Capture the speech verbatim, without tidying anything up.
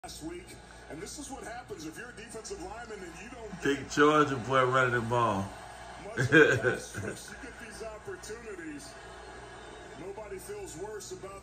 last week, and this is what happens if you're a defensive lineman and you don't Big Georgia boy running the ball. much of a pass rush. You get these opportunities. Nobody feels worse about